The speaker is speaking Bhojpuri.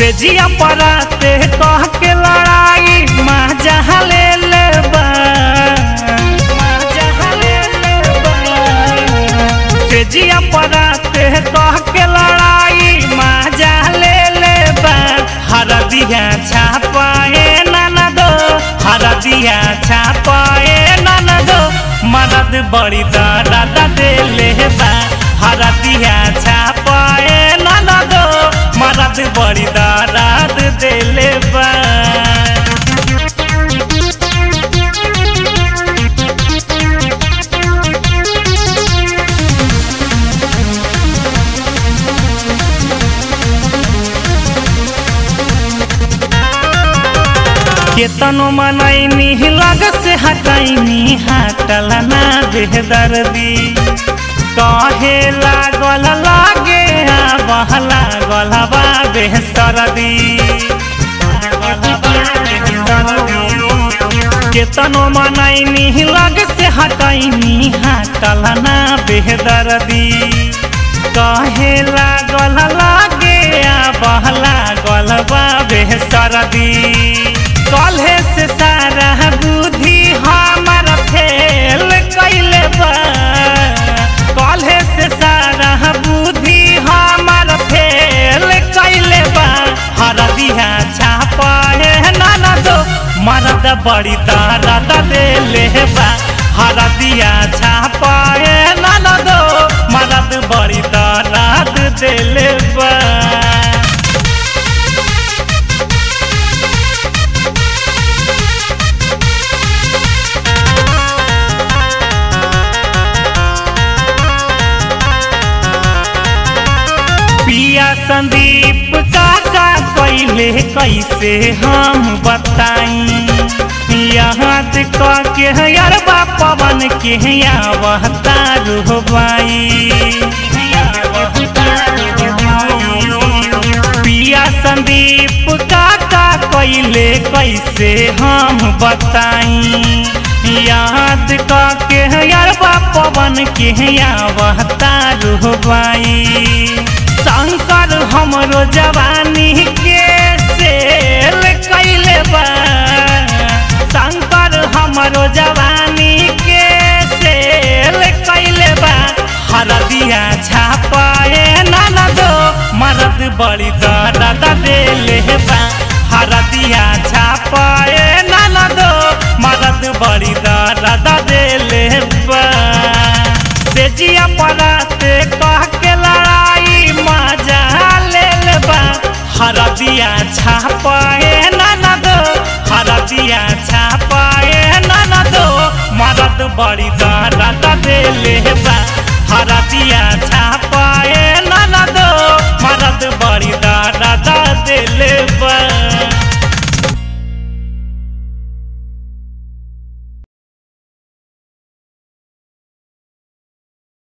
जिया पराते कह के लड़ाई माँ जहाँ ले लेबा से जिया पराते कह के लड़ाई माँ जहाँ ले लेबा हरा दिया छापाए नाना दो हरा दिया छापाए नाना दो मदद बड़ी दादा दे लेबा हरा दिया छापाए नाना दो मदद बड़ी दाद दे लेबा। केतनो मनैनी लग से हटैनी हटल ना बेदर्दी कहे लागल लागे बह लागल बा बेसरदी केतनो मनैनी लग से हटैनी हटल ना बेदर्दी कहे लागल लागे बह लागल बा बेसरदी कल्हे से सारा बुद्धि हमार फेल कैले बा कल्हे से सारा बुद्धि हमार फेल कैले बा हरा दिया छापाए नाना दो मरद बड़ी दादा दे लेबा हरा दिया छापाए नाना दो मरद बड़ी दादा दे लेबा। पिया संदीप काका कैले कैसे हम बताई याद के अरबा पवन के आवता रुहबाई पिया संदीप काका कैले कैसे हम बताई याद के अरबा पवन के आवता रुहबाई शंकर हमरो जवानी के सेल कैले बा शंकर हमरो जवानी के सेल कैले बा हरा दिया छापाए नाना दो मरद बड़ी दादा दे लेबा हरा दिया छापाए नाना दो मरद बड़ी दादा दे लेबा। से जिया पराते कह के लड़ाई मजा ले लेबा हरा दिया छापाए नाना दो हरा दिया छापाए नाना दो मदद बड़ी दादा दे लेबा हरा दिया